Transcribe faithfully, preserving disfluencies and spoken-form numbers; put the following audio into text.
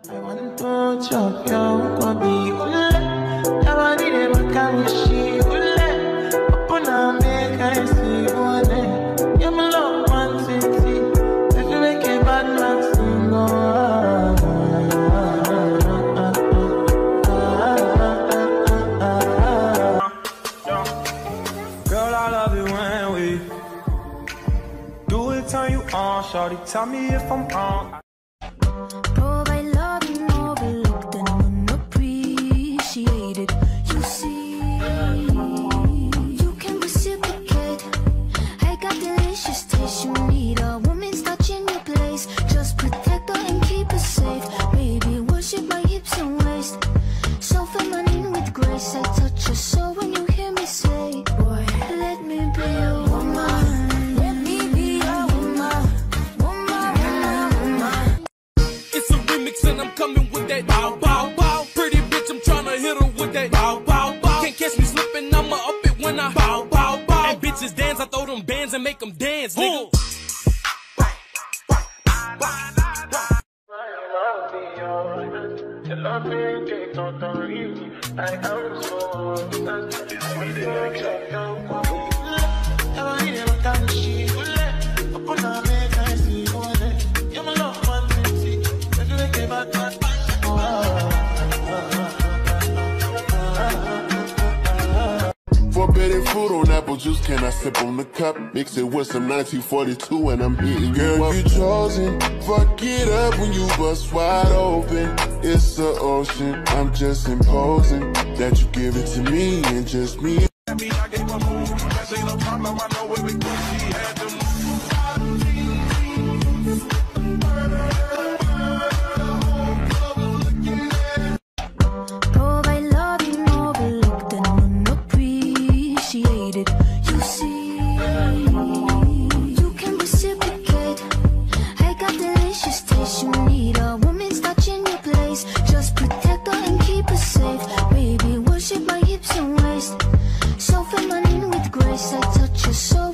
I want to chop your body, ule. Your body dey make me wish, ule. Open and make I see one. You my love one city, if you make a bad man sing, oh. Girl, I love it when we do it, turn you on, shawty. Tell me if I'm wrong. You see, you can reciprocate. I got delicious taste. You need a woman's touch in your place. Just protect her and keep her safe. Baby, worship my hips and waist. So feminine with grace. I touch your soul when you hear me say, boy, let me be your woman. Let me be your woman. Woman, woman, woman. It's a remix and I'm coming with that bow, bow, bow. Pretty bitch, I'm tryna hit her with that bow, bow, bow. Can't catch me slipping, I'ma up it when I bow, bow, bow. And bitches dance, I throw them bands and make them dance, nigga. Forbidden fruit on apple juice, can I sip on the cup? Mix it with some nineteen forty-two and I'm hitting you up. You chosen, fuck it up when you bust wide open. It's the ocean, I'm just imposing that you give it to me and just me. I gave a move, that ain't no problem, I know what we do, she had to move. Oh, I love you, overlooked and unappreciated. You see, you can reciprocate. I got delicious taste. You need a woman's touch in your place. Just protect her and keep her safe. Baby, worship my hips and waist. So feminine with grace. I touch your soul